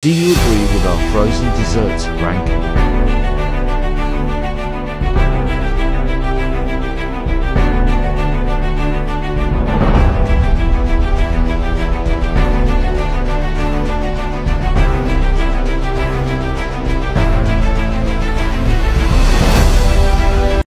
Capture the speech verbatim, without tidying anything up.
Do you agree with our frozen desserts ranking?